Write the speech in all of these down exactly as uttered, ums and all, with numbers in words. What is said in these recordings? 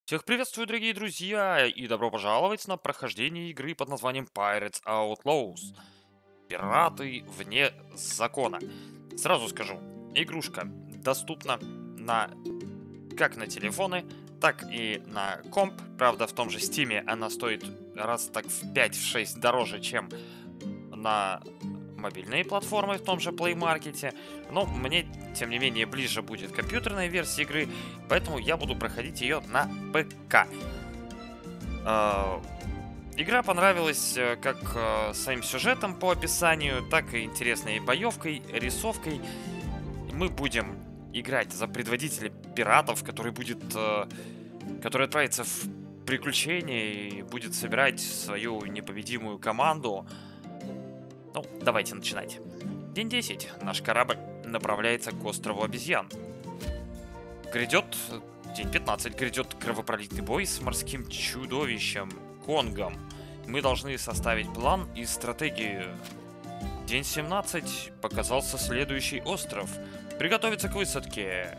Всех приветствую, дорогие друзья, и добро пожаловать на прохождение игры под названием Pirates Outlaws. Пираты вне закона. Сразу скажу, игрушка доступна на как на телефоны, так и на комп. Правда, в том же Стиме она стоит раз так в пять-шесть дороже, чем на мобильные платформы в том же Play Market. Но мне, тем не менее, ближе будет компьютерная версия игры, поэтому я буду проходить ее на ПК. А, Игра понравилась э, как э, своим сюжетом по описанию, так и интересной боевкой, рисовкой. Мы будем играть за предводителя пиратов, который будет, э, который отправится в приключения и будет собирать свою непобедимую команду. Ну, давайте начинать. День десять. Наш корабль направляется к острову обезьян. Грядет... День пятнадцать. Грядет кровопролитный бой с морским чудовищем Конгом. Мы должны составить план и стратегию. День семнадцать. Показался следующий остров. Приготовиться к высадке.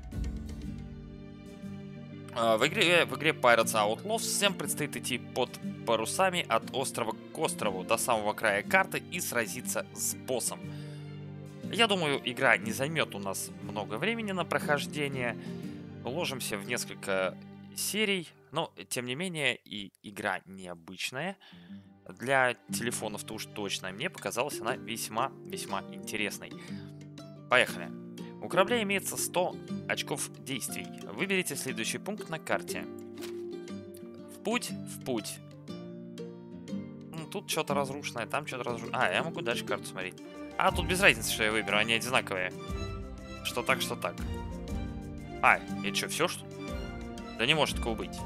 А, В игре, в игре Pirates Outlaws всем предстоит идти под парусами от острова к острову до самого края карты и сразиться с боссом. Я думаю, игра не займет у нас много времени на прохождение. Уложимся в несколько серий, но тем не менее и игра необычная. Для телефонов-то уж точно. Мне показалась она весьма-весьма интересной. Поехали. У корабля имеется сто очков действий. Выберите следующий пункт на карте. В путь, в путь. Ну, тут что-то разрушенное, там что-то разрушенное. А, я могу дальше карту смотреть. А, тут без разницы, что я выберу, они одинаковые. Что так, что так. А, это что, все что? Да не может такого быть.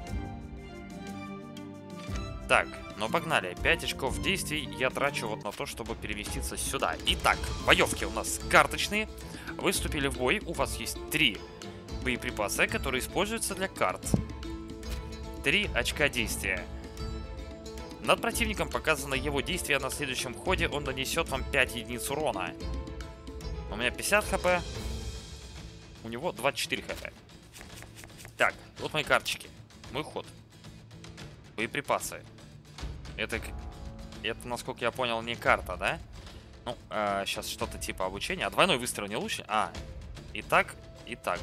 Так, ну погнали. пять очков действий я трачу вот на то, чтобы переместиться сюда. Итак, боевки у нас карточные. Вы вступили в бой, у вас есть три боеприпаса, которые используются для карт. три очка действия. Над противником показано его действие на следующем ходе, он нанесет вам пять единиц урона. У меня пятьдесят хп, у него двадцать четыре хп. Так, вот мои карточки. Мой ход. Боеприпасы. Это, это, насколько я понял, не карта, да? Ну, э, сейчас что-то типа обучения. А двойной выстрел не лучше? А, и так, и так.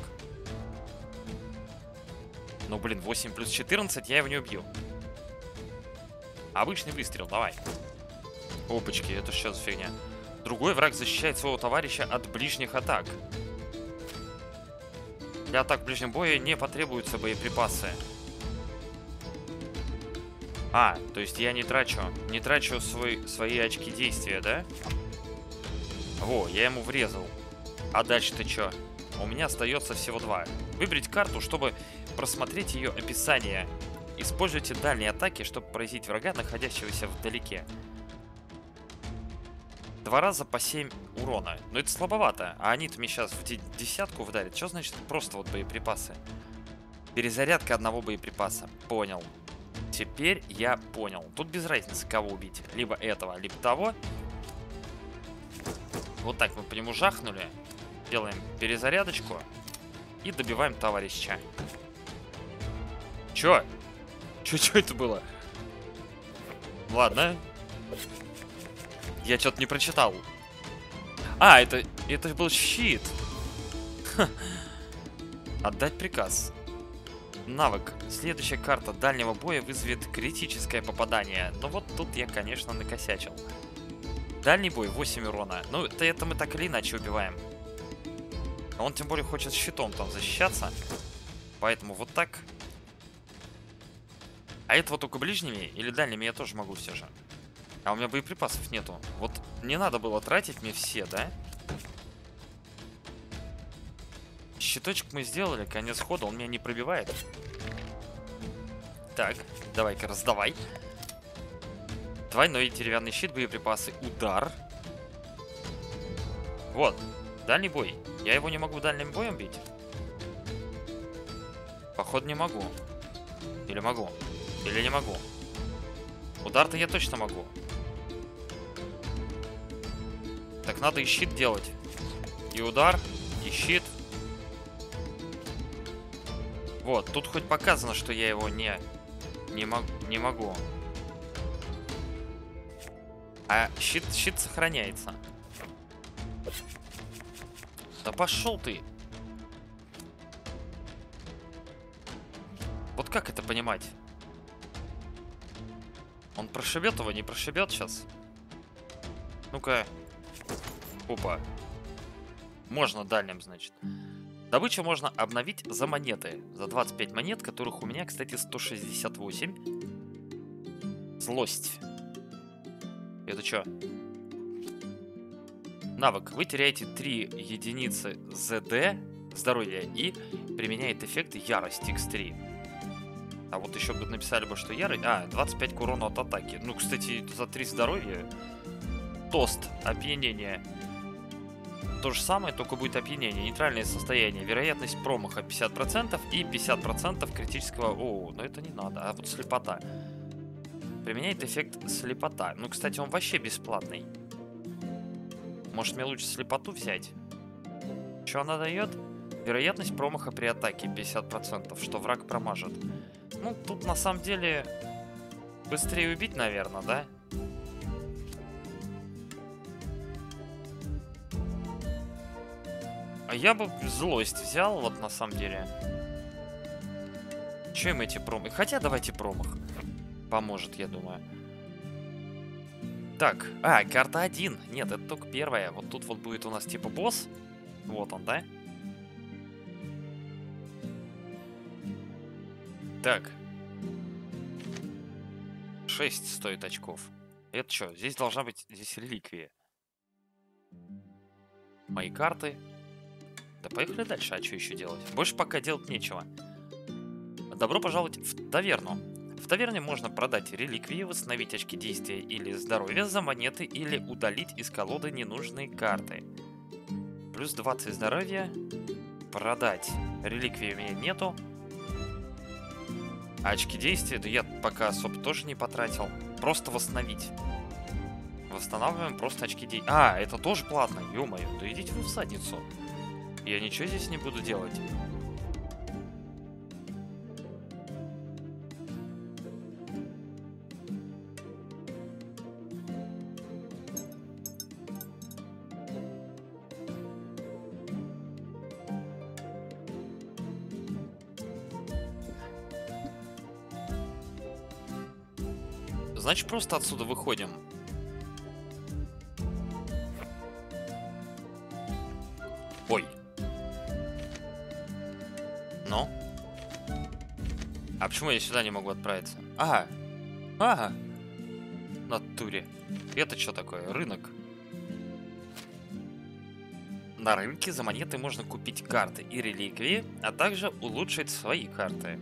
Ну, блин, восемь плюс четырнадцать, я его не убью. Обычный выстрел, давай. Опачки, это что за фигня? Другой враг защищает своего товарища от ближних атак. Для атак в ближнем бою не потребуются боеприпасы. А, то есть я не трачу, не трачу свой, свои очки действия, да? Во, я ему врезал. А дальше-то что? У меня остается всего два. Выбрать карту, чтобы просмотреть ее описание. Используйте дальние атаки, чтобы поразить врага, находящегося вдалеке. Два раза по семь урона. Но это слабовато. А они-то мне сейчас в десятку вдарят. Что значит просто вот боеприпасы? Перезарядка одного боеприпаса. Понял. Теперь я понял. Тут без разницы, кого убить. Либо этого, либо того. Вот так мы по нему жахнули. Делаем перезарядочку. И добиваем товарища. Чё? Чё, чё это было? Ладно. Я что-то не прочитал. А, это, это был щит. Ха. Отдать приказ. Навык. Следующая карта дальнего боя вызовет критическое попадание. Но вот тут я, конечно, накосячил. Дальний бой восемь урона. Ну, это, это мы так или иначе убиваем. А он тем более хочет щитом там защищаться. Поэтому вот так. А этого только ближними или дальними я тоже могу все же. А у меня боеприпасов нету. Вот не надо было тратить мне все, да? Щиточек мы сделали, конец хода, он меня не пробивает. Так, давай-ка раздавай. Двойной деревянный щит, боеприпасы, удар. Вот, дальний бой. Я его не могу дальним боем бить? Походу не могу. Или могу? Или не могу? Удар-то я точно могу. Так надо и щит делать. И удар, и щит. Вот, тут хоть показано, что я его не, не, мог, не могу. А щит, щит сохраняется. Да пошел ты. Вот как это понимать? Он прошибет его, не прошибет сейчас? Ну-ка. Опа. Можно дальним, значит. Добычу можно обновить за монеты. За двадцать пять монет, которых у меня, кстати, сто шестьдесят восемь. Злость. Это что? Навык. Вы теряете три единицы ЗД, здоровья, и применяет эффект ярость икс три. А вот еще бы написали бы, что ярость... А, двадцать пять к урону от атаки. Ну, кстати, за три здоровья... Тост. Опьянение. То же самое, только будет опьянение. Нейтральное состояние. Вероятность промаха пятьдесят процентов и пятьдесят процентов критического... О, ну это не надо. А вот слепота. Применяет эффект слепота. Ну, кстати, он вообще бесплатный. Может, мне лучше слепоту взять? Что она дает? Вероятность промаха при атаке пятьдесят процентов, что враг промажет. Ну, тут на самом деле быстрее убить, наверное, да? А я бы злость взял, вот на самом деле. Чем эти промахи? Хотя давайте промах. Поможет, я думаю. Так, а, карта один. Нет, это только первая. Вот тут вот будет у нас типа босс. Вот он, да? Так. шесть стоит очков. Это что? Здесь должна быть... Здесь реликвия. Мои карты. Да поехали дальше. А что еще делать? Больше пока делать нечего. Добро пожаловать в таверну. В таверне можно продать реликвии, восстановить очки действия или здоровья за монеты или удалить из колоды ненужные карты. Плюс двадцать здоровья. Продать. Реликвии у меня нету. А очки действия, да я пока особо тоже не потратил. Просто восстановить. Восстанавливаем просто очки действия. А, это тоже платно, ё-моё. Да идите вы в задницу. Я ничего здесь не буду делать. Значит, просто отсюда выходим. Ой. Ну? А почему я сюда не могу отправиться? Ага. Ага. На туре. Это что такое? Рынок. На рынке за монеты можно купить карты и реликвии, а также улучшить свои карты.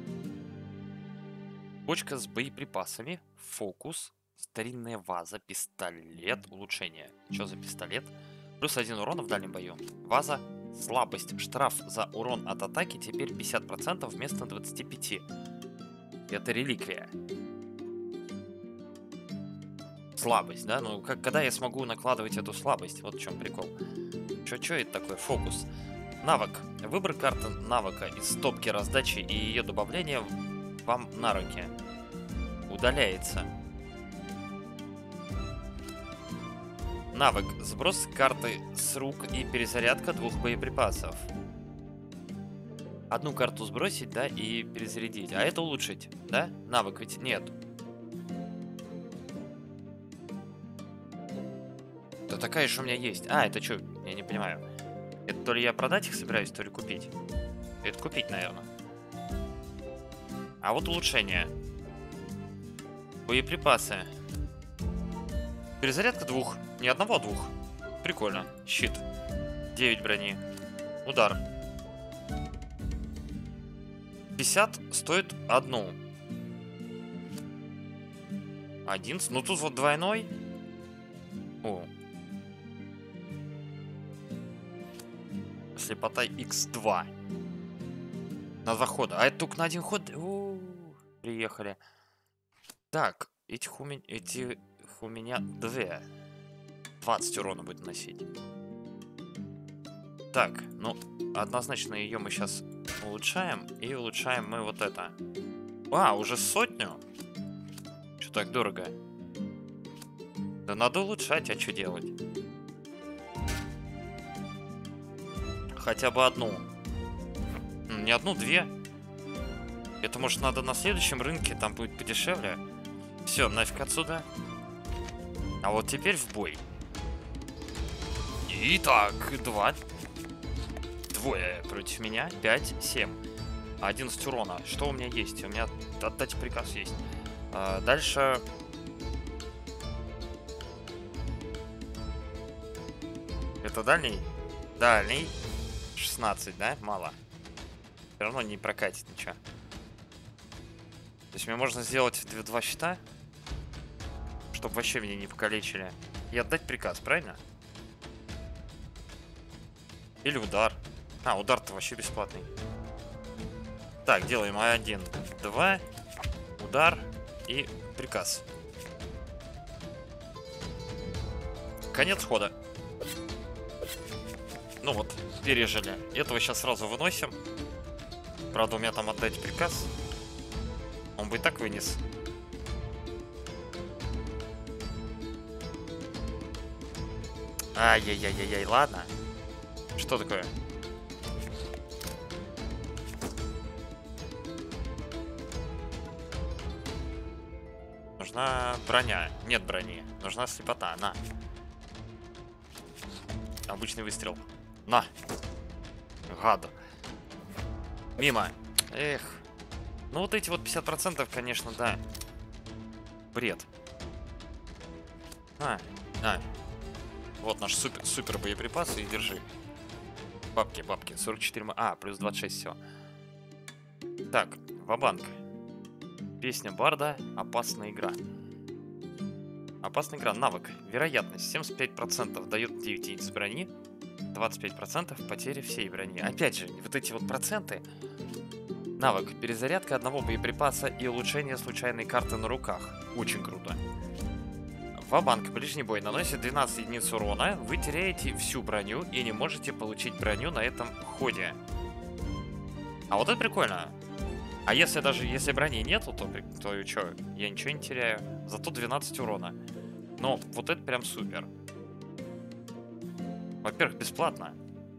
Бочка с боеприпасами, фокус, старинная ваза, пистолет, улучшение. Что за пистолет? Плюс один урона в дальнем бою. Ваза, слабость, штраф за урон от атаки теперь пятьдесят процентов вместо двадцати пяти процентов. Это реликвия. Слабость, да? Ну, как, когда я смогу накладывать эту слабость? Вот в чем прикол. Что это такое? Фокус. Навык. Выбор карты навыка из стопки раздачи и ее добавления вам на руки. Удаляется. Навык. Сброс карты с рук и перезарядка двух боеприпасов. Одну карту сбросить, да, и перезарядить. А это улучшить, да? Навык ведь нет. Да такая же у меня есть. А, это что? Я не понимаю. Это то ли я продать их собираюсь, то ли купить. Это купить, наверное. А вот улучшение. Боеприпасы. Перезарядка двух. Не одного, а двух. Прикольно. Щит. девять брони. Удар. пятьдесят стоит одну. одиннадцать. Ну тут вот двойной. О. Слепота икс два. На два хода. А это только на один ход. О, приехали. Так, этих у меня, этих у меня две. двадцать урона будет носить. Так, ну, однозначно ее мы сейчас улучшаем. И улучшаем мы вот это. А, уже сотню? Что так дорого? Да надо улучшать, а что делать? Хотя бы одну. Не одну, две. Это может надо на следующем рынке, там будет подешевле. Все, нафиг отсюда. А вот теперь в бой. Итак, два. Двое против меня. Пять, семь. одиннадцать урона. Что у меня есть? У меня отдать приказ есть. А, дальше... Это дальний? Дальний. шестнадцать, да? Мало. Все равно не прокатит ничего. То есть мне можно сделать два щита, чтобы вообще меня не покалечили. И отдать приказ, правильно? Или удар. А, удар-то вообще бесплатный. Так, делаем один, два, удар и приказ. Конец хода. Ну вот, пережили. Этого сейчас сразу выносим. Правда, у меня там отдать приказ. Он бы и так вынес. Ай-яй-яй-яй-яй, ладно. Что такое? Нужна броня. Нет брони. Нужна слепота. На. Обычный выстрел. На. Гад. Мимо. Эх. Ну вот эти вот пятьдесят процентов, конечно, да. Бред. А, а. Вот наш супер, супер боеприпасы. И держи. Бабки, бабки. сорок четыре... А, плюс двадцать шесть всего. Так, ва-банк. Песня Барда. Опасная игра. Опасная игра. Навык. Вероятность. семьдесят пять процентов дает девять единиц брони. двадцать пять процентов потери всей брони. Опять же, вот эти вот проценты. Навык. Перезарядка одного боеприпаса и улучшение случайной карты на руках. Очень круто. Ва-банк. Ближний бой наносит двенадцать единиц урона. Вы теряете всю броню и не можете получить броню на этом ходе. А вот это прикольно. А если даже если брони нету, то, то что? Я ничего не теряю. Зато двенадцать урона. Но вот это прям супер. Во-первых, бесплатно.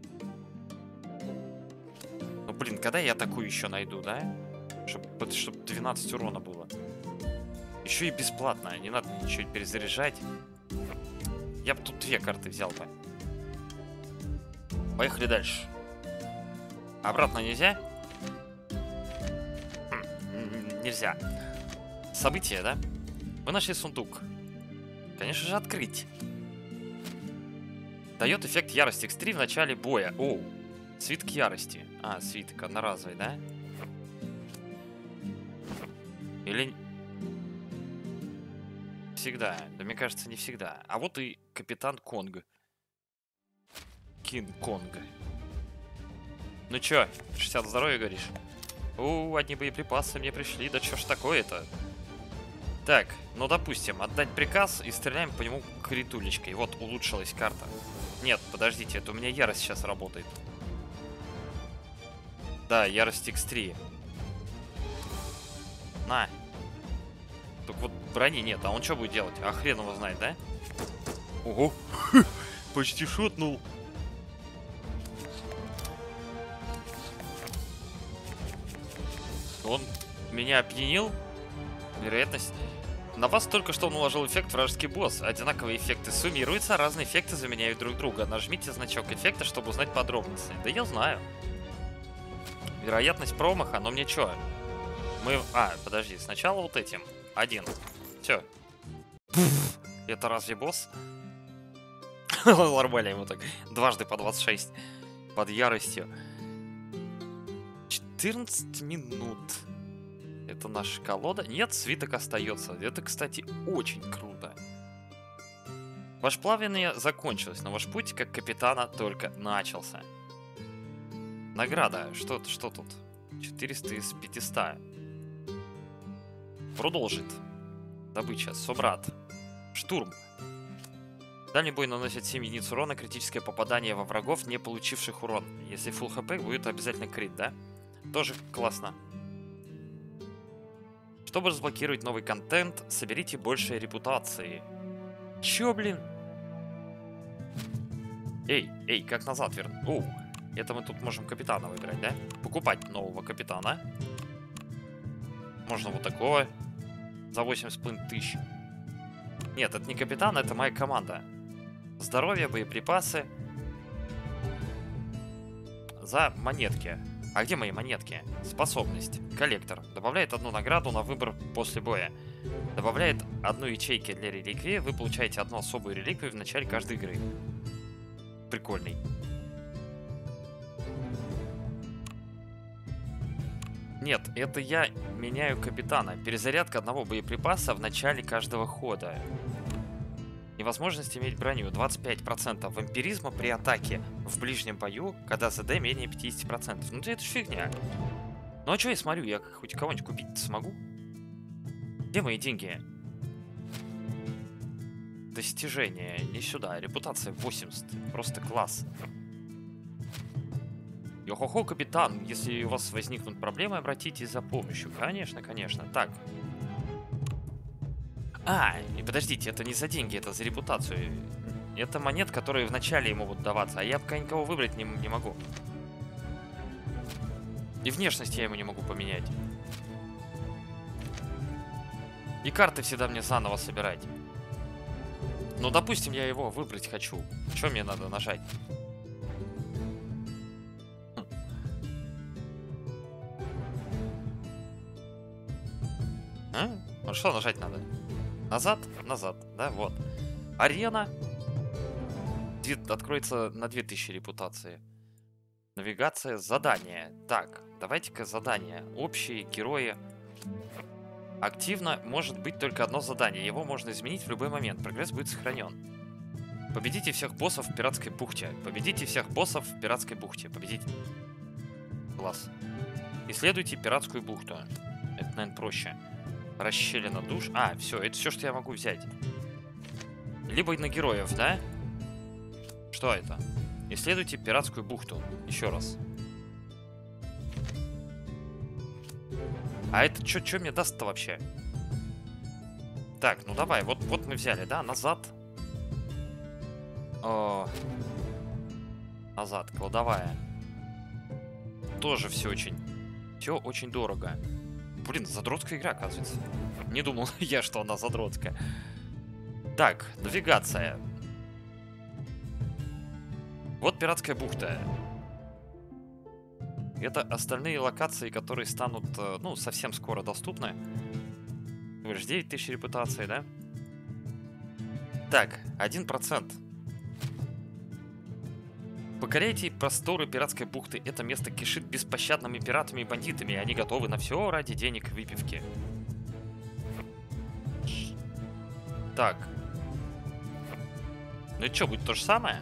Ну, блин, когда я такую еще найду, да? Чтобы чтоб двенадцать урона было. Еще и бесплатно. Не надо ничего перезаряжать. Я бы тут две карты взял-то. Поехали дальше. Обратно нельзя? Хм, нельзя. События, да? Вы нашли сундук. Конечно же, открыть. Дает эффект ярости икс три в начале боя. Оу. Свиток ярости. А, свиток одноразовый, да? Или... Всегда. Да мне кажется, не всегда. А вот и капитан Конг. Кинг-Конг. Ну чё, шестьдесят здоровья, говоришь? У, одни боеприпасы мне пришли. Да чё ж такое-то? Так, ну допустим, отдать приказ и стреляем по нему критулечкой. Вот, улучшилась карта. Нет, подождите, это у меня ярость сейчас работает. Да, ярость икс три. На. Только вот брони нет, а он что будет делать? А хрен его знает, да? Ого, почти шотнул. Он меня опьянил. Вероятность... На вас только что наложил эффект вражеский босс. Одинаковые эффекты суммируются, разные эффекты заменяют друг друга. Нажмите значок эффекта, чтобы узнать подробности. Да я знаю. Вероятность промаха, но мне чё? Мы... А, подожди, сначала вот этим. Один. Все. Это разве босс? Нормально ему так. Дважды по двадцать шесть. Под яростью. четырнадцать минут. Это наша колода. Нет, свиток остается. Это, кстати, очень круто. Ваше плавание закончилось, но ваш путь как капитана только начался. Награда. Что, что тут? четыреста из пятисот. Продолжит. Добыча. Собрат. Штурм. Дальний бой наносит семь единиц урона. Критическое попадание во врагов, не получивших урон. Если full хп, будет обязательно крит, да? Тоже классно. Чтобы разблокировать новый контент, соберите больше репутации. Чё, блин? Эй, эй, как назад вернуть? Оу, это мы тут можем капитана выбирать, да? Покупать нового капитана. Можно вот такого. За восемьдесят тысяч. Нет, это не капитан, это моя команда. Здоровье, боеприпасы. За монетки. А где мои монетки? Способность. Коллектор. Добавляет одну награду на выбор после боя. Добавляет одну ячейки для реликвии. Вы получаете одну особую реликвию в начале каждой игры. Прикольный. Нет, это я меняю капитана. Перезарядка одного боеприпаса в начале каждого хода. Невозможность иметь броню. двадцать пять процентов вампиризма при атаке в ближнем бою, когда ЗД менее пятьдесят процентов. Ну это ж фигня. Ну а что я смотрю, я хоть кого-нибудь купить смогу? Где мои деньги? Достижения. Не сюда. Репутация восемьдесят. Просто класс. Йо-хо-хо, капитан. Если у вас возникнут проблемы, обратитесь за помощью. Конечно, конечно. Так. А, и подождите, это не за деньги, это за репутацию. Это монет, которые вначале ему будут даваться, а я пока никого выбрать не, не могу. И внешность я ему не могу поменять. И карты всегда мне заново собирать. Ну, допустим, я его выбрать хочу. Что мне надо нажать? А? Ну что нажать надо? Назад? Назад, да, вот. Арена. Откроется на две тысячи репутации. Навигация, задание. Так, давайте-ка задание. Общие герои. Активно может быть только одно задание. Его можно изменить в любой момент. Прогресс будет сохранен. Победите всех боссов в пиратской бухте. Победите всех боссов в пиратской бухте. Победите. Класс. Исследуйте пиратскую бухту. Это, наверное, проще. Расщелина душ. А, все, это все, что я могу взять. Либо на героев, да? Что это? Исследуйте пиратскую бухту. Еще раз. А это что мне даст-то вообще? Так, ну давай, вот, вот мы взяли, да? Назад. О. Назад, кладовая. Тоже все очень... Все очень дорого. Блин, задротская игра, оказывается. Не думал я, что она задротская. Так, навигация. Вот пиратская бухта. Это остальные локации, которые станут, ну, совсем скоро доступны. Говоришь, девять тысяч репутации, да? Так, один процент. Покоряйте просторы пиратской бухты. Это место кишит беспощадными пиратами и бандитами. И они готовы на все ради денег и выпивки. Так. Ну и что, будет то же самое?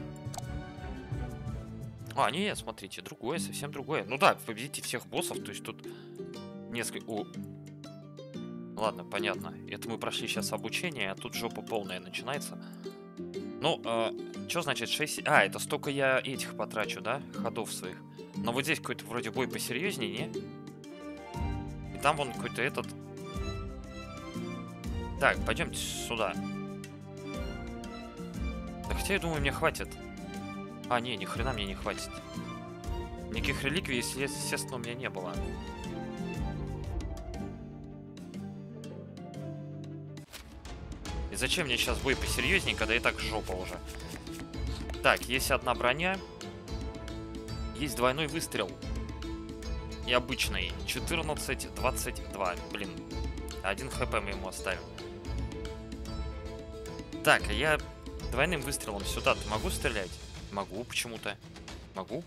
А, нет, смотрите, другое, совсем другое. Ну да, победите всех боссов, то есть тут несколько... О. Ладно, понятно. Это мы прошли сейчас обучение, а тут жопа полная начинается. Ну, э, что значит шесть... А, это столько я этих потрачу, да? Ходов своих. Но вот здесь какой-то вроде бой посерьезнее, не? И там вон какой-то этот... Так, пойдемте сюда. Да хотя, я думаю, мне хватит. А, не, ни хрена мне не хватит. Никаких реликвий, если, естественно, у меня не было. И зачем мне сейчас бой посерьезнее, когда и так жопа уже? Так, есть одна броня. Есть двойной выстрел. И обычный. четырнадцать двадцать два. Блин. Один хп мы ему оставим. Так, а я двойным выстрелом сюда-то могу стрелять? Могу почему-то. Могу?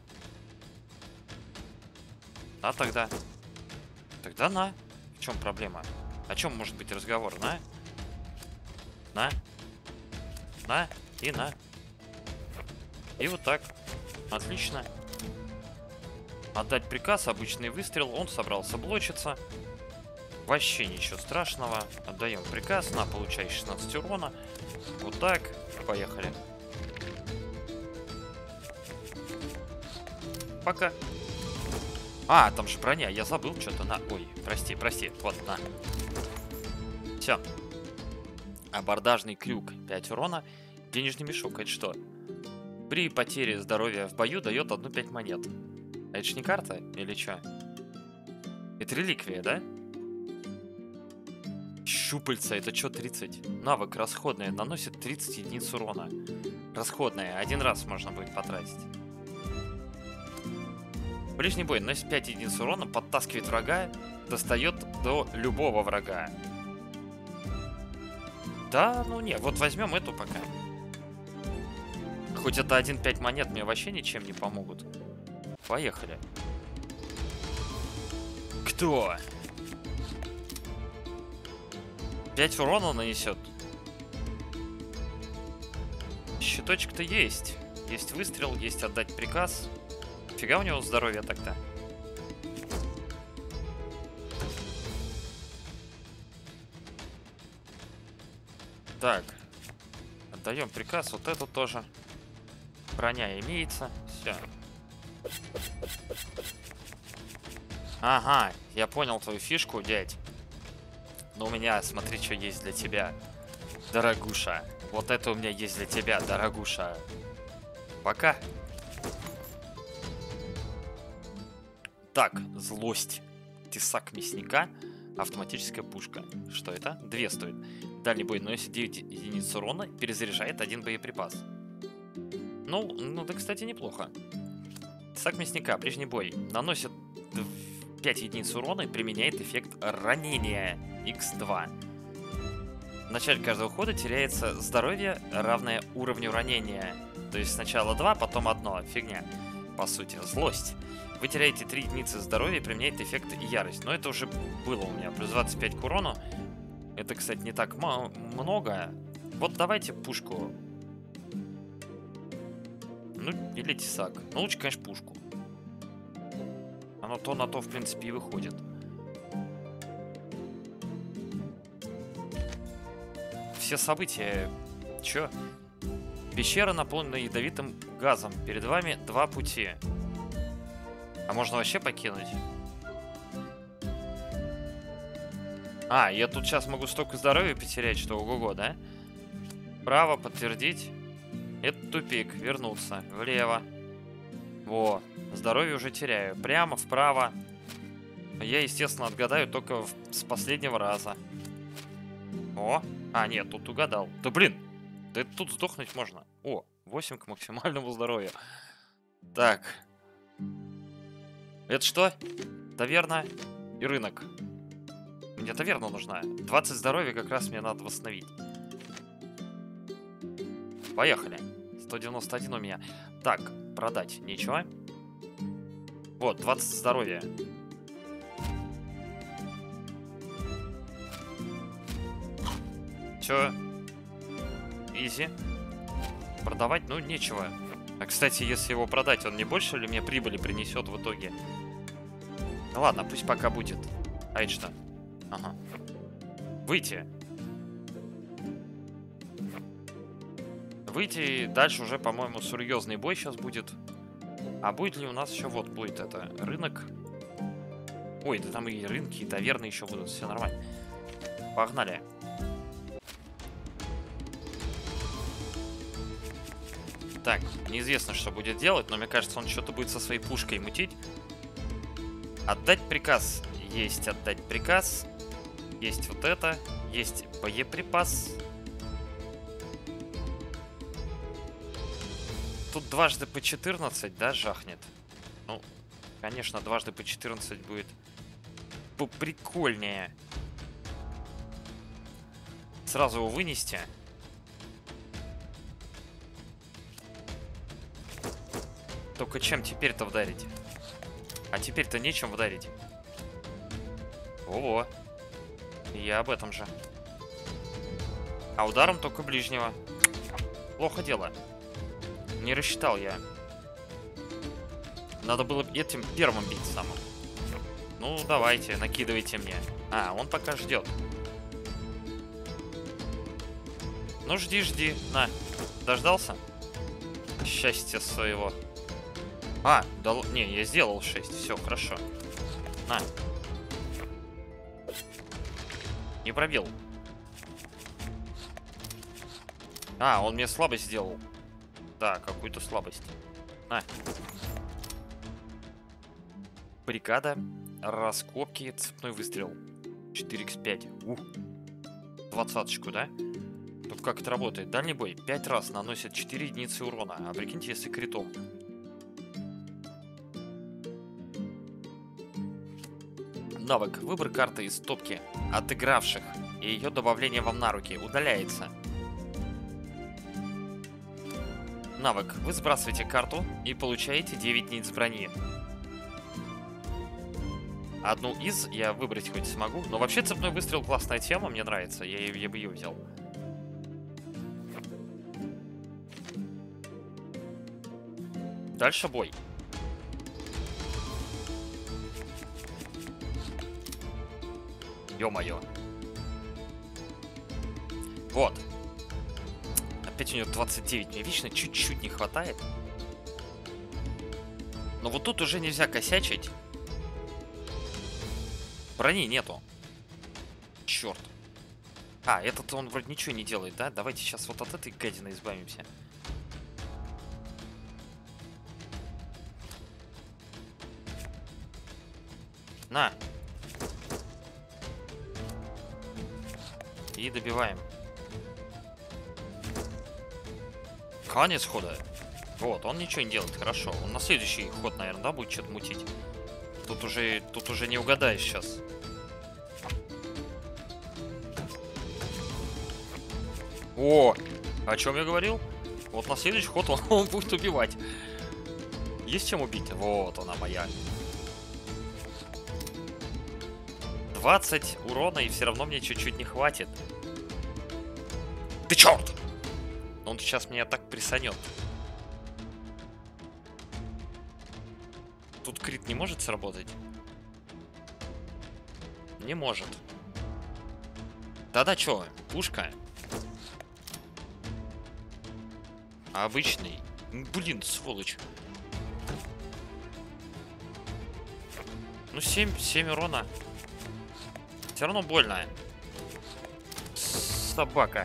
А тогда? Тогда на. В чем проблема? О чем может быть разговор? На? На? На? И на. И вот так. Отлично. Отдать приказ, обычный выстрел. Он собрался блочиться. Вообще ничего страшного. Отдаем приказ. На, получай шестнадцать урона. Вот так. Поехали. Пока. А, там же броня, я забыл что-то. На, ой, прости, прости. Вот, на. Все. Абордажный крюк. пять урона. Денежный мешок. Это что? При потере здоровья в бою дает одну пять монет. А это же не карта? Или что? Это реликвия, да? Щупальца. Это что, тридцать? Навык расходная. Наносит тридцать единиц урона. Расходная. Один раз можно будет потратить. Ближний бой наносит пять единиц урона, подтаскивает врага, достает до любого врага. Да, ну не, вот возьмем эту пока. Хоть это один пять монет мне вообще ничем не помогут. Поехали. Кто? пять урона нанесет. Щиточек-то есть. Есть выстрел, есть отдать приказ. Фига у него здоровья тогда. Так. Отдаем приказ. Вот эту тоже. Броня имеется. Все. Ага, я понял твою фишку, дядь. Но у меня, смотри, что есть для тебя, дорогуша. Вот это у меня есть для тебя, дорогуша. Пока. Так, злость. Тесак мясника. Автоматическая пушка. Что это? Две стоит. Дальний бой наносит девять единиц урона. Перезаряжает один боеприпас. Ну, ну да, кстати, неплохо. Тесак мясника. Ближний бой. Наносит пять единиц урона и применяет эффект ранения икс два. В начале каждого хода теряется здоровье, равное уровню ранения. То есть сначала два, потом одно. Фигня. По сути. Злость. Вы теряете три единицы здоровья и применяет эффект ярость. Но это уже было у меня. Плюс двадцать пять к урону. Это, кстати, не так много. Вот давайте пушку. Ну, или тесак. Ну, лучше, конечно, пушку. Оно то на то, в принципе, и выходит. Все события. Чё? Пещера наполнена ядовитым газом. Перед вами два пути. А можно вообще покинуть? А, я тут сейчас могу столько здоровья потерять, что ого-го, да? Вправо подтвердить. Это тупик. Вернуться. Влево. Во. Здоровье уже теряю. Прямо, вправо. Я, естественно, отгадаю только в... с последнего раза. О. А, нет, тут угадал. Да блин. Да это тут сдохнуть можно. О, восемь к максимальному здоровью. Так. Это что? Таверна и рынок. Мне таверна нужна. двадцать здоровья как раз мне надо восстановить. Поехали. сто девяносто один у меня. Так, продать ничего. Вот, двадцать здоровья. Чё? Изи. Продавать, ну, нечего. А, кстати, если его продать, он не больше ли мне прибыли принесет в итоге? Ну ладно, пусть пока будет. А это что? Ага. Выйти. Выйти, и дальше уже, по-моему, серьезный бой сейчас будет. А будет ли у нас еще, вот, будет это, рынок. Ой, да там и рынки, и таверны еще будут, все нормально. Погнали. Так, неизвестно, что будет делать, но мне кажется, он что-то будет со своей пушкой мутить. Отдать приказ. Есть отдать приказ. Есть вот это. Есть боеприпас. Тут дважды по четырнадцать, да, жахнет? Ну, конечно, дважды по четырнадцать будет поприкольнее. Сразу его вынести. Только чем теперь-то вдарить? А теперь-то нечем вдарить. Ого. Я об этом же. А ударом только ближнего. Плохо дело. Не рассчитал я. Надо было этим первым бить самым. Ну, давайте, накидывайте мне. А, он пока ждет. Ну, жди, жди. На. Дождался? Счастья своего. А, да, не, я сделал шесть. Все, хорошо. На. Не пробил. А, он мне слабость сделал. Да, какую-то слабость. На. Баррикада. Раскопки. Цепной выстрел. четыре икс пять. Ух. Двадцаточку, да? Только как это работает? Дальний бой. пять раз наносит четыре единицы урона. А прикиньте, если критом. Навык. Выбор карты из стопки отыгравших и ее добавление вам на руки удаляется. Навык. Вы сбрасываете карту и получаете девять единиц брони. Одну из я выбрать хоть смогу. Но вообще цепной выстрел классная тема, мне нравится. Я, я бы ее взял. Дальше бой. Ё-моё. Вот. Опять у него двадцать девять. Мне вечно чуть-чуть не хватает. Но вот тут уже нельзя косячить. Брони нету. Черт. А, этот он вроде ничего не делает, да? Давайте сейчас вот от этой гадины избавимся. На. И добиваем. Конец хода. Вот, он ничего не делает, хорошо. Он на следующий ход, наверное, да, будет что-то мутить. Тут уже, тут уже не угадаешь сейчас. О, о чем я говорил? Вот на следующий ход он, он будет убивать. Есть чем убить? Вот она моя. двадцать урона, и все равно мне чуть-чуть не хватит. Ты черт! Он сейчас меня так присанет. Тут крит не может сработать? Не может. Да-да, чё? Пушка. Обычный. Блин, сволочь. Ну, семь, семь урона. Все равно больно. Собака.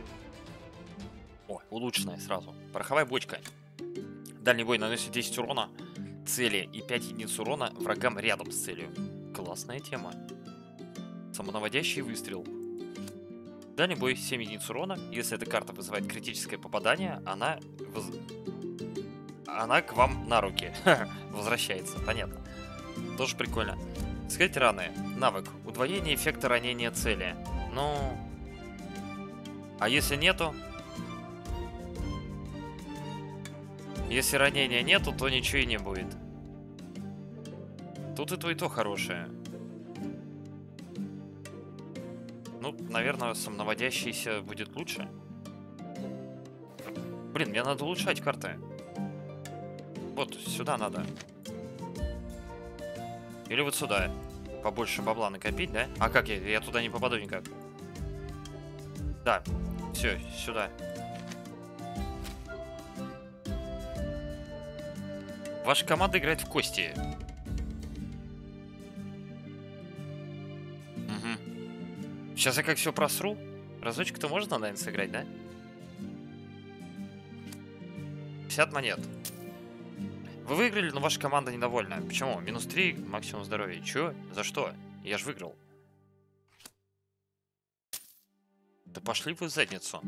О, улучшенная сразу. Пороховая бочка. Дальний бой наносит десять урона цели и пять единиц урона врагам рядом с целью. Классная тема. Самонаводящий выстрел. Дальний бой семь единиц урона. Если эта карта вызывает критическое попадание, она, воз... она к вам на руки возвращается. Понятно. Тоже прикольно. Скрыть раны. Навык. Удвоение эффекта ранения цели. Ну... А если нету? Если ранения нету, то ничего и не будет. Тут и то, и то хорошее. Ну, наверное, самонаводящийся будет лучше. Блин, мне надо улучшать карты. Вот, сюда надо. Или вот сюда. Побольше бабла накопить, да? А как я? Я туда не попаду никак. Да. Все, сюда. Ваша команда играет в кости. Угу. Сейчас я как все просру. Разочек-то можно, наверное, сыграть, да? пятьдесят монет. Вы выиграли, но ваша команда недовольна. Почему? Минус три, максимум здоровья. Чё? За что? Я же выиграл. Да пошли вы в задницу.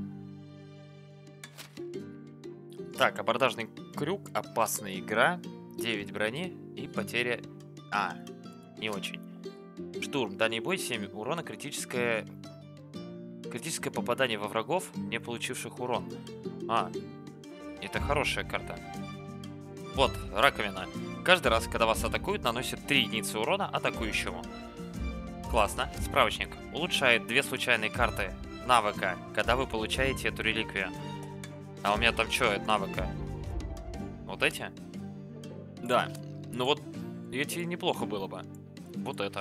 Так, абордажный крюк, опасная игра, девять брони и потеря... А, не очень. Штурм, дальний бой, семь урона, критическое... Критическое попадание во врагов, не получивших урон. А, это хорошая карта. Вот, раковина. Каждый раз, когда вас атакуют, наносит три единицы урона атакующему. Классно. Справочник. Улучшает две случайные карты навыка, когда вы получаете эту реликвию. А у меня там что, это навыка? Вот эти? Да. Ну вот, эти неплохо было бы. Вот это.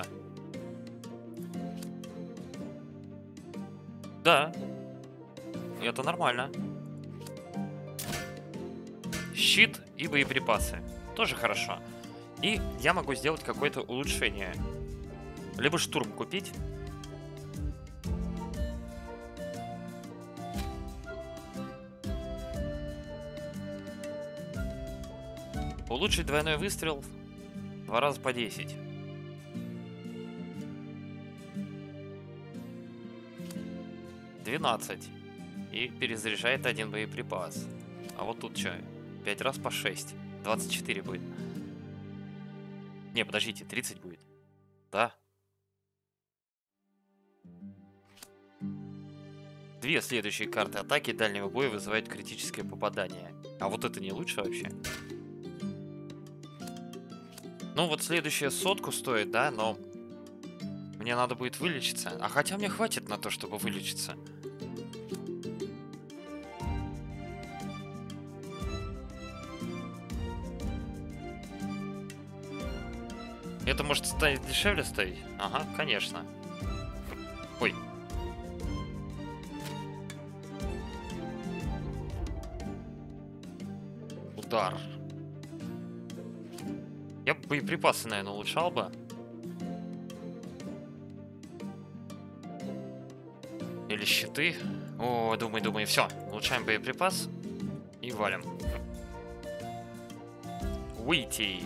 Да. Это нормально. Щит и боеприпасы. Тоже хорошо. И я могу сделать какое-то улучшение. Либо штурм купить. Улучшить двойной выстрел два раза по десять. двенадцать. И перезаряжает один боеприпас. А вот тут что? пять раз по шесть. двадцать четыре будет. Не, подождите, тридцать будет. Да. Две следующие карты атаки дальнего боя вызывают критическое попадание. А вот это не лучше вообще? Ну вот следующая сотку стоит, да, но мне надо будет вылечиться. А хотя мне хватит на то, чтобы вылечиться. Это может стать дешевле стоить? Ага, конечно. Ой. Удар. Я бы боеприпасы, наверное, улучшал бы. Или щиты. О, думай, думай. Все, улучшаем боеприпас. И валим. Выйти.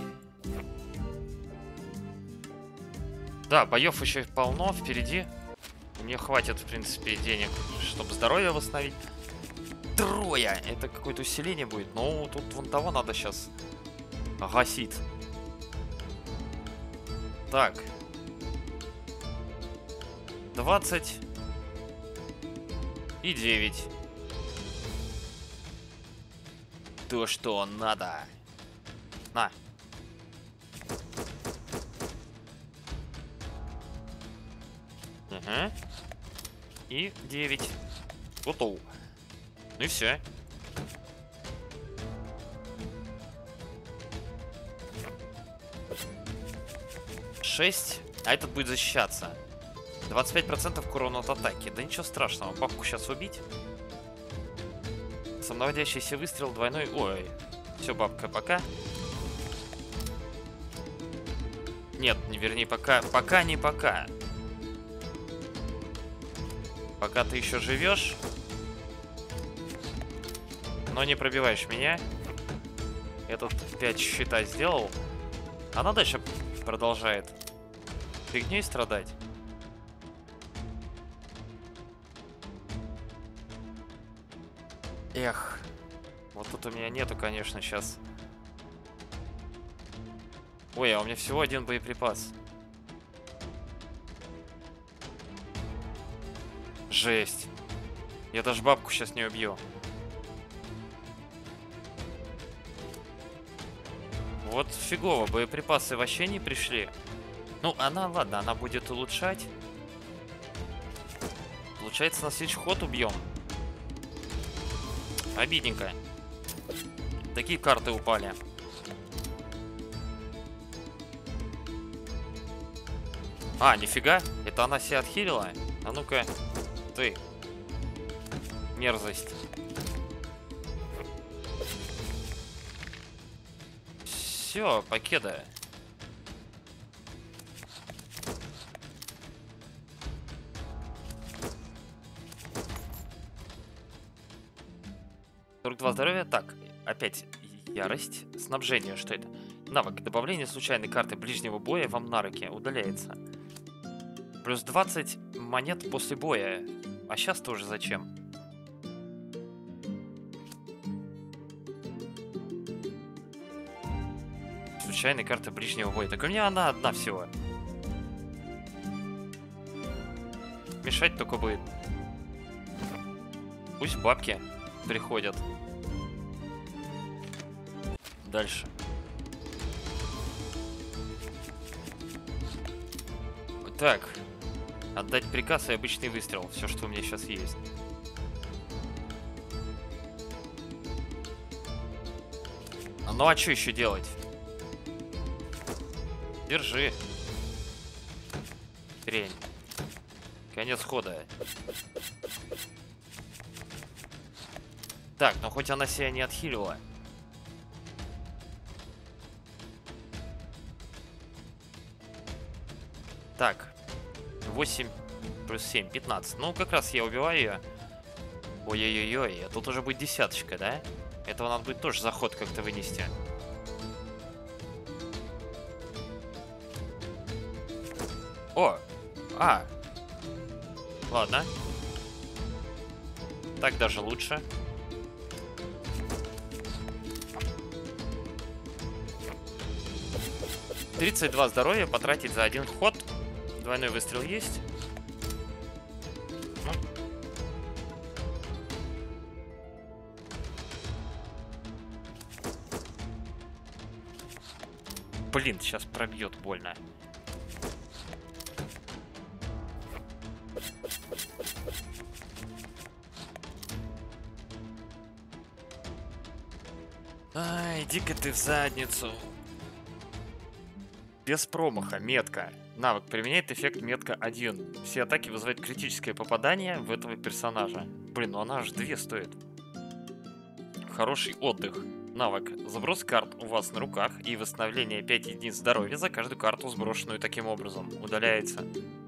Да, боев еще полно впереди. Мне хватит, в принципе, денег, чтобы здоровье восстановить. Трое! Это какое-то усиление будет. Ну, тут вон того надо сейчас гасить. Так. двадцать. И девять. То, что надо. На. Угу. И девять. Готово. Ну и все. шесть. А этот будет защищаться. двадцать пять процентов к урону от атаки. Да ничего страшного. Бабку сейчас убить. Самонаводящийся выстрел двойной. Ой. Все, бабка, пока. Нет, не вернее, пока. Пока не пока. Пока ты еще живешь. Но не пробиваешь меня. Я тут пять щита сделал. Она дальше продолжает фигней страдать. Эх. Вот тут у меня нету, конечно, сейчас. Ой, а у меня всего один боеприпас. Жесть. Я даже бабку сейчас не убью. Вот фигово, боеприпасы вообще не пришли. Ну, она, ладно, она будет улучшать. Получается, на следующий ход убьем. Обидненько. Такие карты упали. А, нифига. Это она себя отхилила? А ну-ка. Ты. Мерзость. Все, покеда. сорок два здоровья. Так, опять ярость. Снабжение. Что это? Навык. Добавление случайной карты ближнего боя вам на руки. Удаляется. Плюс двадцать монет после боя. А сейчас тоже зачем? Случайная карта ближнего боя. Так у меня она одна всего. Мешать только будет. Пусть бабки приходят. Дальше. Так. Отдать приказ и обычный выстрел. Все, что у меня сейчас есть. Ну а что еще делать? Держи. Хрень. Конец хода. Так, ну хоть она себя не отхилила. восемь плюс семь, пятнадцать. Ну, как раз я убиваю ее. Ой-ой-ой, а тут уже будет десяточка, да? Этого надо будет тоже заход как-то вынести. О! А! Ладно. Так даже лучше. тридцать два здоровья потратить за один ход. Двойной выстрел есть. Ну. Блин, сейчас пробьет больно. Ай, иди-ка ты в задницу. Без промаха, метка. Навык применяет эффект метка один. Все атаки вызывают критическое попадание в этого персонажа. Блин, ну она аж две стоит. Хороший отдых. Навык. Заброс карт у вас на руках и восстановление пять единиц здоровья за каждую карту, сброшенную таким образом. Удаляется.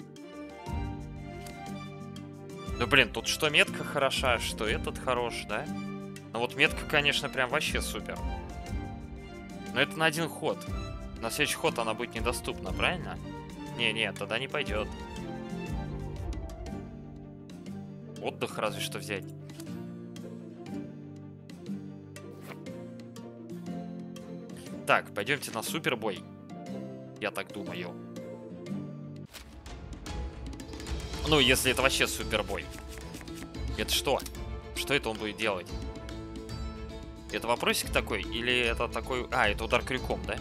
Ну блин, тут что метка хороша, что этот хорош, да? Ну вот метка, конечно, прям вообще супер. Но это на один ход. На следующий ход она будет недоступна, правильно? Не-не, тогда не пойдет. Отдых разве что взять. Так, пойдемте на супербой. Я так думаю. Ну, если это вообще супербой. Это что? Что это он будет делать? Это вопросик такой? Или это такой... А, это удар крюком, да?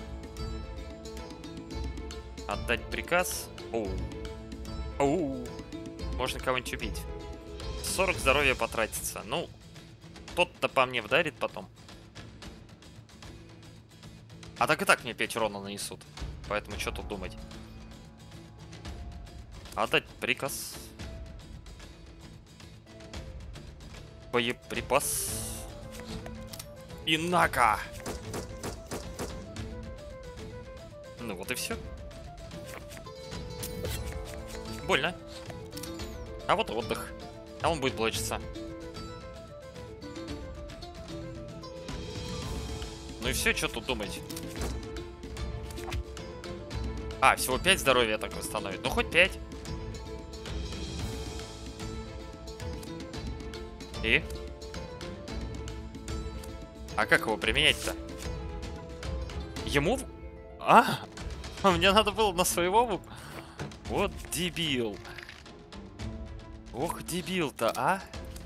Отдать приказ. Оу. Оу. Можно кого-нибудь убить. сорок здоровья потратится. Ну, тот-то по мне вдарит потом. А так и так мне пять урона нанесут. Поэтому что тут думать? Отдать приказ. Боеприпас. И нака! Ну вот и все. Больно. А вот отдых. А он будет блочиться. Ну и все, что тут думать? А, всего пять здоровья так восстановит. Ну хоть пять. И? А как его применять-то? Ему? А? Мне надо было на своего... Вот дебил. Ох, дебил-то, а?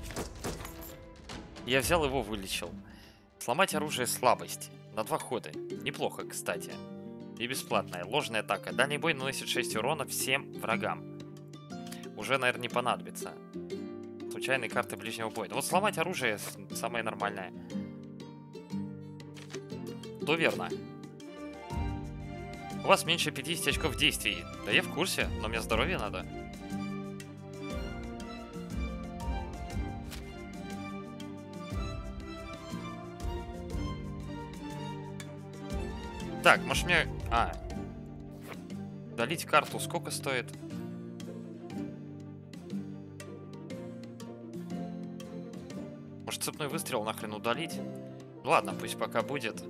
Я взял его, вылечил. Сломать оружие слабости. На два хода. Неплохо, кстати. И бесплатная. Ложная атака. Дальний бой наносит шесть урона всем врагам. Уже, наверное, не понадобится. Случайные карты ближнего боя. Ну вот сломать оружие самое нормальное. То верно. У вас меньше пятидесяти очков действий. Да я в курсе, но мне здоровье надо. Так, может мне... А. Удалить карту сколько стоит? Может цепной выстрел нахрен удалить? Ладно, пусть пока будет.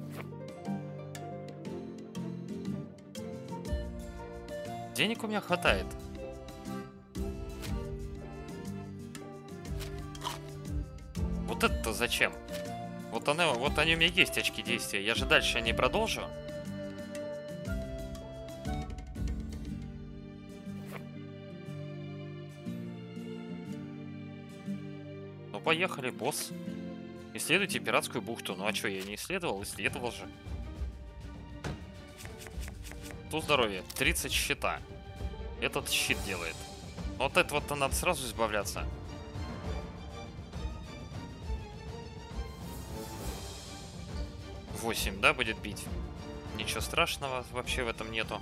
Денег у меня хватает. Вот это-то зачем? Вот, она, вот они у меня есть, очки действия. Я же дальше не продолжу. Ну, поехали, босс. Исследуйте пиратскую бухту. Ну, а что, я не исследовал? Исследовал же. Тут здоровье. тридцать щита. Этот щит делает. Вот от этого-то надо сразу избавляться. восемь, да, будет бить? Ничего страшного вообще в этом нету.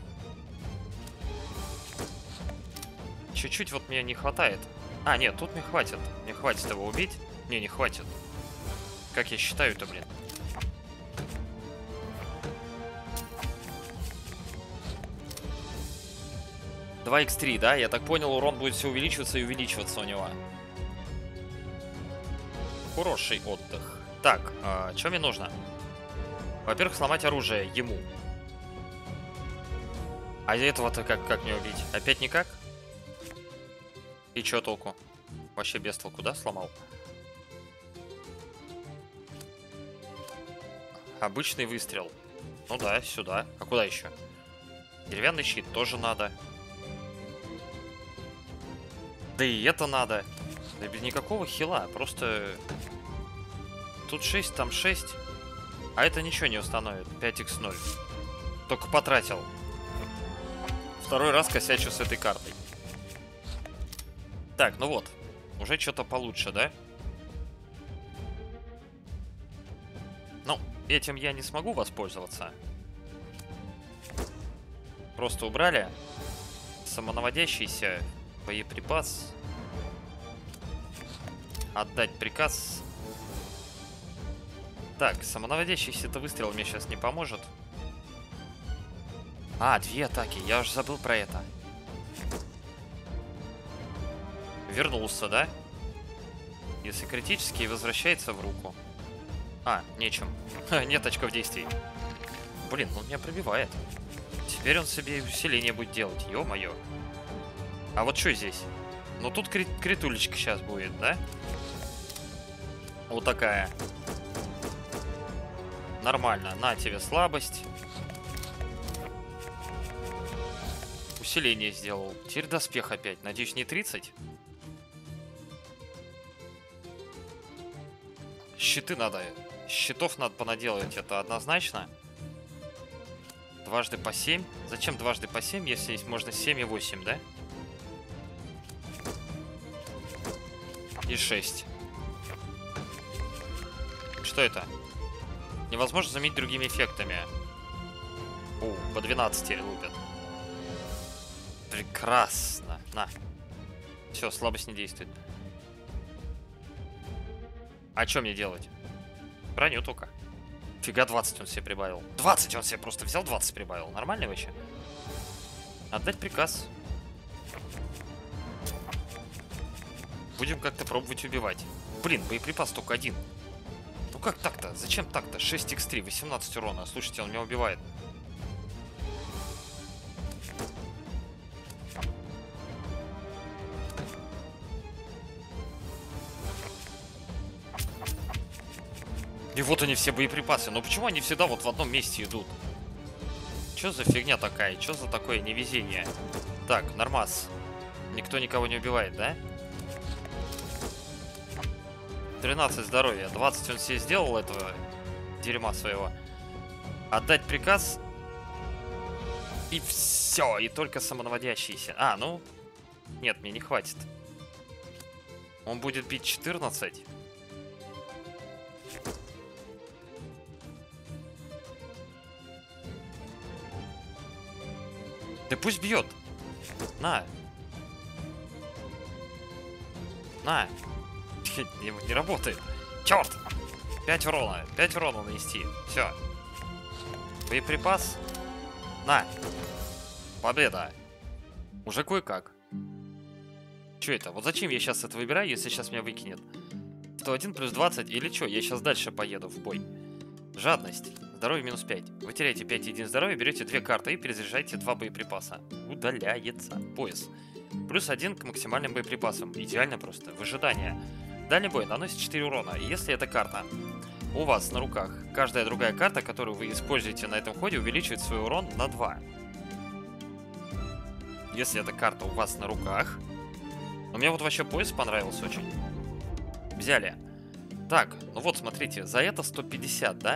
Чуть-чуть вот мне не хватает. А, нет, тут мне хватит. Мне хватит его убить. Не, не хватит. Как я считаю-то, блин. два икс три, да? Я так понял, урон будет все увеличиваться и увеличиваться у него. Хороший отдых. Так, а, что мне нужно? Во-первых, сломать оружие ему. А этого-то как, как мне убить? Опять никак? И чё толку? Вообще без толку, да, сломал? Обычный выстрел. Ну да, сюда. А куда еще? Деревянный щит тоже надо. Да и это надо. Да без никакого хила. Просто... Тут шесть, там шесть. А это ничего не установит. пять икс ноль. Только потратил. Второй раз косячу с этой картой. Так, ну вот. Уже что-то получше, да? Ну, этим я не смогу воспользоваться. Просто убрали самонаводящийся боеприпас. Отдать приказ. Так, самонаводящийся-то выстрел мне сейчас не поможет. А, две атаки, я уже забыл про это. Вернулся, да? Если критический, возвращается в руку. А, нечем. Нет очков действий. Блин, он меня пробивает. Теперь он себе усиление будет делать, ё-моё. А вот что здесь? Ну тут крит критулечка сейчас будет, да? Вот такая. Нормально, на тебе слабость. Усиление сделал. Теперь доспех опять. Надеюсь, не тридцать? Щиты надо. Щитов надо понаделать, это однозначно. Дважды по семь. Зачем дважды по семь, если есть можно семь и восемь, да? И шесть. Что это? Невозможно заменить другими эффектами. О, по двенадцати лупят. Прекрасно. На. Все, слабость не действует. А что мне делать? Броню только. Фига, двадцать он себе прибавил. двадцать он себе просто взял, двадцать прибавил. Нормально вообще? Отдать приказ. Будем как-то пробовать убивать. Блин, боеприпас только один. Ну как так-то? Зачем так-то? шесть икс три, восемнадцать урона. Слушайте, он меня убивает. И вот они все боеприпасы. Но почему они всегда вот в одном месте идут? Что за фигня такая? Что за такое невезение? Так, нормас. Никто никого не убивает, да? тринадцать здоровья. двадцать он себе сделал этого дерьма своего. Отдать приказ. И все. И только самонаводящийся. А, ну... Нет, мне не хватит. Он будет бить четырнадцать. Да пусть бьет. На. На. Не, не работает. Черт! пять урона. пять урона нанести. Все. Боеприпас. На. Победа. Уже кое-как. Че это? Вот зачем я сейчас это выбираю, если сейчас меня выкинет? сто один плюс двадцать или что? Я сейчас дальше поеду в бой. Жадность. Здоровье минус пять. Вы теряете пять единиц здоровья, берете две карты и перезаряжаете два боеприпаса. Удаляется. Пояс. Плюс один к максимальным боеприпасам. Идеально просто. Выжидание. Дальний бой наносит четыре урона. И если эта карта у вас на руках, каждая другая карта, которую вы используете на этом ходе, увеличивает свой урон на два. Если эта карта у вас на руках... Но мне вот вообще пояс понравился очень. Взяли. Так, ну вот смотрите, за это сто пятьдесят, да?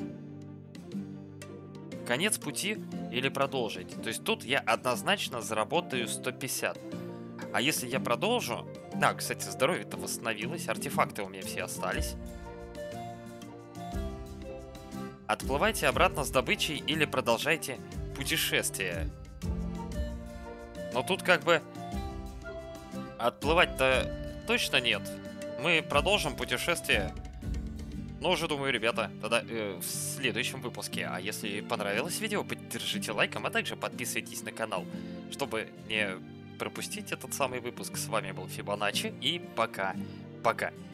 Конец пути или продолжить. То есть тут я однозначно заработаю сто пятьдесят. А если я продолжу... А, кстати, здоровье-то восстановилось. Артефакты у меня все остались. Отплывайте обратно с добычей или продолжайте путешествие. Но тут как бы... Отплывать-то точно нет. Мы продолжим путешествие. Но уже, думаю, ребята, тогда э, в следующем выпуске. А если понравилось видео, поддержите лайком, а также подписывайтесь на канал, чтобы не пропустить этот самый выпуск. С вами был Фибоначчи, и пока. Пока.